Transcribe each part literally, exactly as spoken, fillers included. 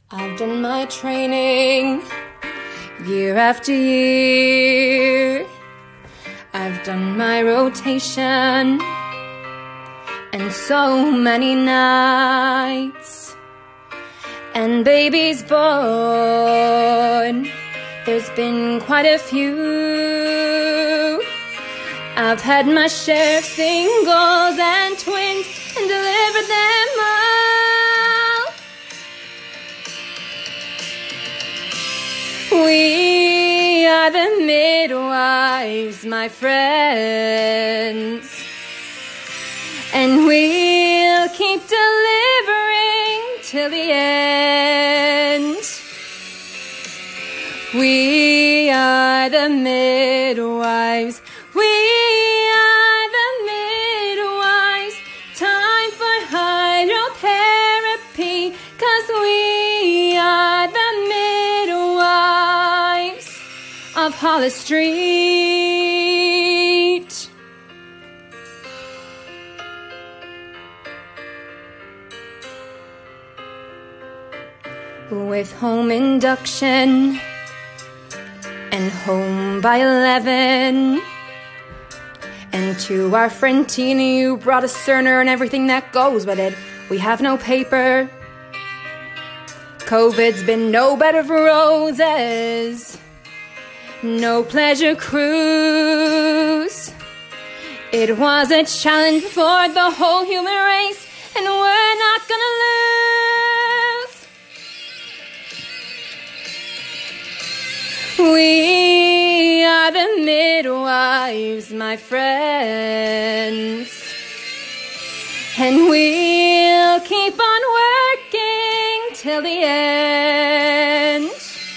I've done my training year after year. I've done my rotation and so many nights. And babies born, there's been quite a few. I've had my share of singles and twins and delivered them all. We are the midwives, my friends, and we'll keep delivering till the end. We are the midwives. We are the midwives. Time for hydrotherapy, 'cause we are the midwives of Hollis Street. With home induction and home by eleven. And to our friend Tina, you brought a Cerner and everything that goes with it. We have no paper. COVID's been no bed of roses, no pleasure cruise. It was a challenge for the whole human race, and we're not gonna lose. We are the midwives, my friends, and we'll keep on working till the end.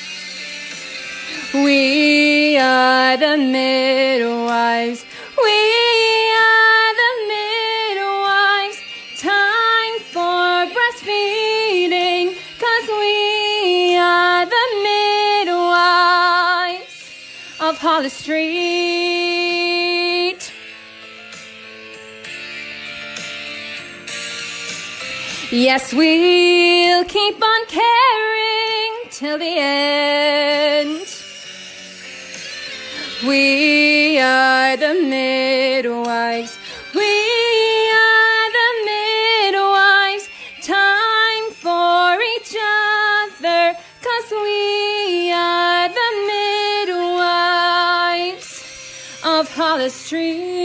We are the midwives. We are the midwives. Time for breastfeeding, 'cause we are the midwives of Hollis Street. Yes, we'll keep on caring till the end. We are the midwives. We are the midwives. Time for each other, 'cause we are the midwives of Hollis Street.